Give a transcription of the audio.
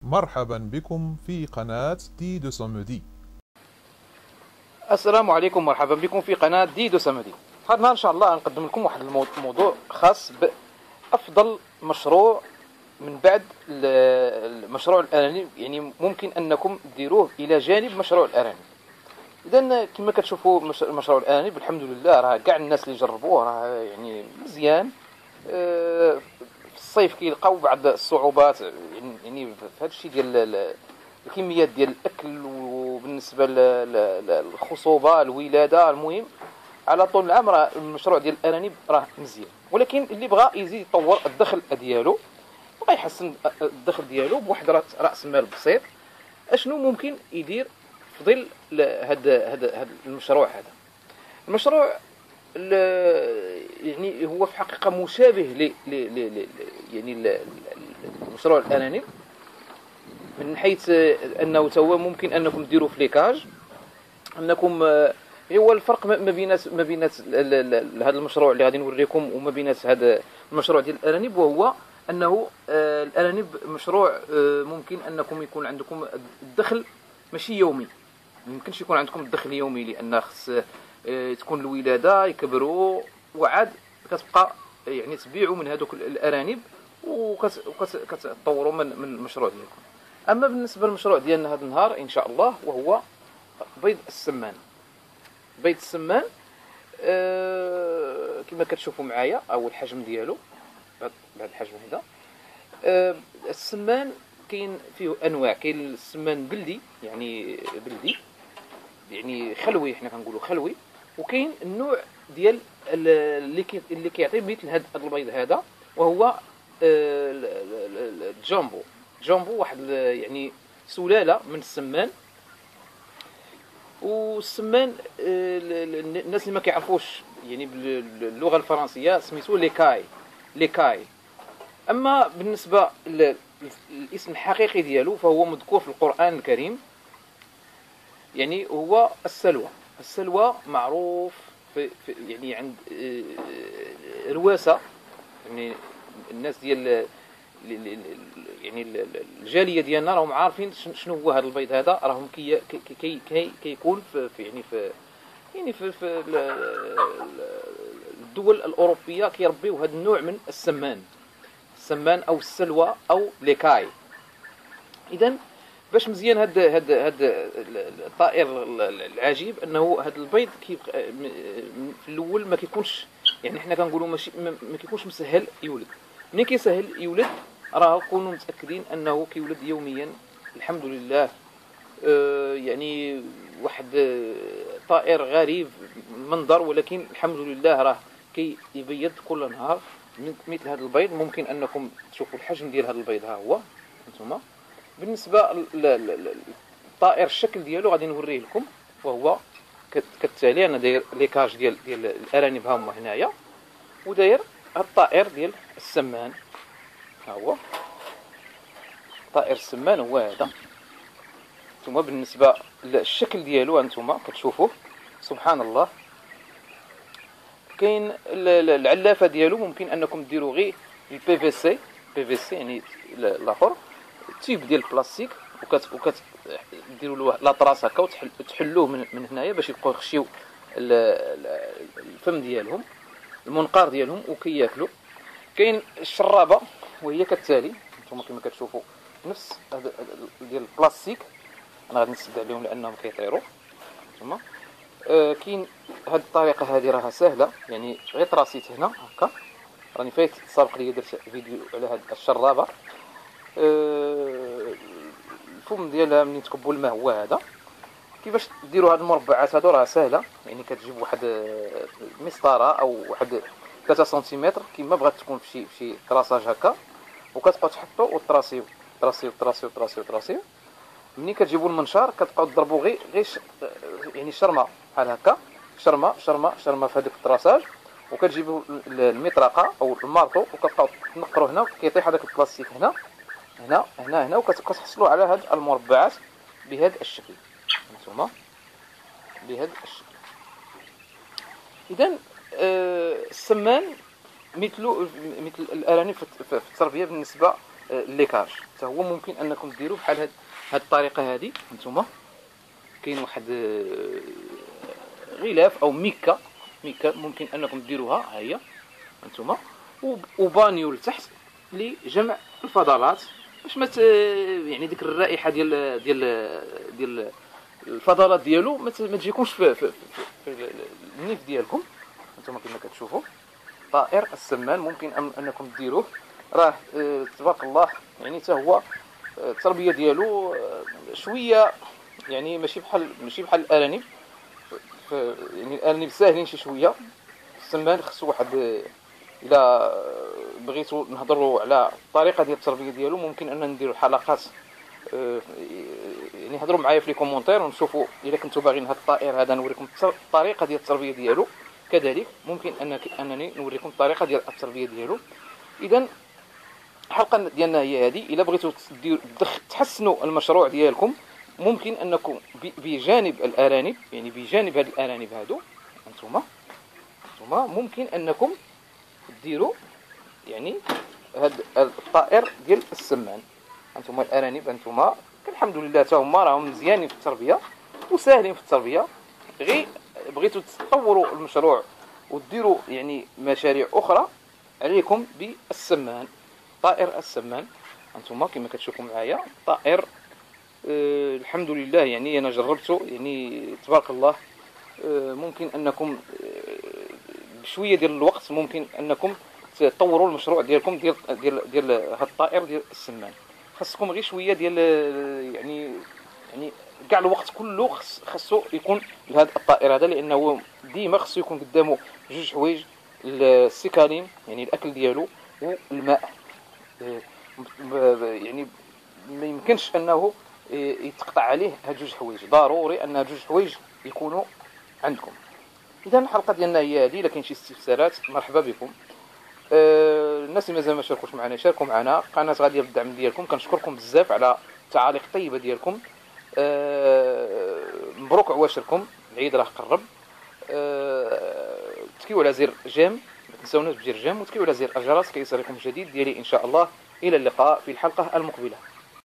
مرحبا بكم في قناة دي دو سومدي. السلام عليكم، مرحبا بكم في قناة دي دو سامدي. هذا النهار ان شاء الله نقدم لكم واحد الموضوع خاص بافضل مشروع من بعد المشروع الارانب، يعني ممكن انكم ديروه الى جانب مشروع الارانب. اذا كما كتشوفوا مشروع الارانب الحمد لله راه كاع الناس اللي جربوه راه يعني مزيان. في الصيف كيلقاو بعض الصعوبات، يعني في هذا الشيء ديال الكميات ديال الاكل، وبالنسبه للخصوبه الولاده، المهم على طول العام راه المشروع ديال الارانب راه مزيان. ولكن اللي بغى يزيد يطور الدخل ديالو، بغى يحسن الدخل ديالو بواحد راس مال بسيط، اشنو ممكن يدير في ظل هذا المشروع؟ هذا المشروع يعني هو في الحقيقه مشابه يعني المشروع الارانب، من حيث انه توا ممكن انكم ديروا فليكاج، انكم هو الفرق ما بين هذا المشروع اللي غادي نوريكم وما بين هذا المشروع ديال الارانب، وهو انه الارانب مشروع ممكن انكم يكون عندكم الدخل ماشي يومي. ما يمكنش يكون عندكم الدخل يومي، لان خص تكون الولاده يكبروا، وعاد كتبقى يعني تبيعوا من هذوك الارانب وكتطوروا من المشروع ديالكم. اما بالنسبه للمشروع ديالنا هذا النهار ان شاء الله، وهو بيض السمان. بيض السمان كما كتشوفوا معايا، او الحجم ديالو بعد الحجم هذا. السمان كاين فيه انواع، كاين السمان بلدي، يعني بلدي يعني خلوي، حنا كنقولوا خلوي. وكاين النوع ديال اللي كيعطي مثل هذا البيض هذا، وهو الجامبو. جامبو واحد يعني سلالة من السمان. والسمان الناس اللي ما كيعرفوش يعني باللغة الفرنسية سميتو ليكاي. ليكاي. اما بالنسبة للاسم الحقيقي ديالو فهو مذكور في القرآن الكريم، يعني هو السلوى. السلوى معروف في يعني عند رواسة، يعني الناس ديال يعني الجاليه ديالنا راهم عارفين شنو هو هذا البيض هذا. راهم كيكون في الدول الاوروبيه كيربيو هذا النوع من السمان او السلوى او ليكاي. اذا باش مزيان هاد الطائر العجيب، انه هذا البيض في الاول ما كيكونش، يعني حنا كنقولوا ماشي ما كيكونش مسهل يولد. ملي كيسهل يولد راه كونوا متاكدين انه كيولد يوميا الحمد لله. يعني واحد طائر غريب المنظر، ولكن الحمد لله راه كيبيض كل نهار مثل هذا البيض. ممكن انكم تشوفوا الحجم ديال هذا البيض، ها هو انتم. بالنسبه للطائر الشكل ديالو غادي نوريه لكم، وهو كالتالي. انا داير ليكاج ديال الارانب ها هما هنايا، وداير الطائر ديال السمان، ها هو طائر السمان هو هذا. ثم بالنسبه للشكل ديالو انتم كتشوفوه سبحان الله. كاين العلافه ديالو، ممكن انكم ديروا غير البي في سي، بي في سي يعني الاخر تيب ديال البلاستيك، ديروا له لاطراس هكا وتحلوه من هنايا باش يبقاو يخشيو الفم ديالهم، المنقار ديالهم، وكياكلوا. كاين الشرابه وهي كالتالي، نتوما كما كتشوفوا نفس ديال البلاستيك. انا غادي نسد عليهم لانهم كيطيروا. ثم كاين هذه الطريقه هذه راها سهله، يعني غير طراسيت هنا هكا. راني فايت سابق لي درت فيديو على هذه الشرابه. الفم ديالها منين تكبوا الماء هو هذا. كيفاش ديروا هاد المربعات هادو راه سهله، يعني كتجيب واحد مسطره او واحد 3 سنتيمتر كيما بغات تكون في شي كراساج هكا، وكتبقاو تحطوا وتراسيو تراسيو تراسيو تراسيو تراسيو. ملي كتجيبوا المنشار كتبقاو تضربوا غير يعني شرمه بحال هكا، شرمه شرمه شرمه في هذاك التراساج. وكتجيبوا المطرقه او المارطو وكتبقاو تنقروا هنا، كيطيح هذاك البلاستيك هنا هنا هنا هنا، وكتحصلوا على هاد المربعات بهذا الشكل انتم، بهذا الشكل. اذا السمان مثل الارانب في التربيه بالنسبه الليكاج حتى هو ممكن انكم ديروه بحال هاد الطريقه هذه. هانتوما كاين واحد غلاف او ميكا ممكن انكم ديروها، ها هي هانتوما، وبانيو لتحت لجمع الفضلات باش ما يعني ديك الرائحه ديال الفضلات ديالو ما تجيكمش في النيف ديالكم. هانتوما كما كتشوفوا طائر السمان ممكن انكم ديروه، راه تبارك الله يعني حتى هو التربيه ديالو شويه يعني ماشي بحال الارانب. يعني الارانب ساهلين شي شويه، السمان خصو واحد الا بغيتوا نهضروا على الطريقه ديال التربيه ديالو ممكن اننا نديروا حلقات، يعني هضروا معايا في لي كومونتير ونشوفوا الا كنتوا باغيين هذا الطائر هذا نوريكم الطريقه ديال التربيه ديالو، كذلك ممكن انني نوريكم الطريقه ديال التربيه ديالو. اذا الحلقه ديالنا هي هذه. الا بغيتوا تحسنوا المشروع ديالكم ممكن انكم بجانب الارانب، يعني بجانب هاد الارانب هادو انتم ممكن انكم ديروا يعني هاد الطائر ديال السمان. انتم الارانب انتم الحمد لله حتى هما راهم مزيانين في التربيه وساهلين في التربيه، غير بغيتوا تطوروا المشروع وديروا يعني مشاريع اخرى عليكم بالسمان، طائر السمان. انتم كما كتشوفوا معايا طائر الحمد لله يعني انا جربته، يعني تبارك الله ممكن انكم بشويه ديال الوقت ممكن انكم تطوروا المشروع ديالكم ديال هذا الطائر ديال السمان. خاصكم غير شويه ديال يعني كاع الوقت كله خاصو يكون لهذا الطائر هذا، لانه ديما خاصو يكون قدامه جوج حوايج: السيكالين يعني الاكل ديالو والماء. يعني ما يمكنش انه يتقطع عليه هاد جوج حوايج، ضروري ان هاد جوج حوايج يكونوا عندكم. اذا الحلقه ديالنا هي هذه. الا كاين شي استفسارات مرحبا بكم. الناس اللي مازال ما شاركوش معنا شاركوا معنا، قناه غاديه بالدعم ديالكم، كنشكركم بزاف على التعاليق الطيبه ديالكم. مبروك عواشركم، العيد راه قرب. تكيو على زر جيم، ما تنساوناش بزر جيم، وتكيو على زر الجرس كيصلكم جديد ديالي ان شاء الله. الى اللقاء في الحلقه المقبله.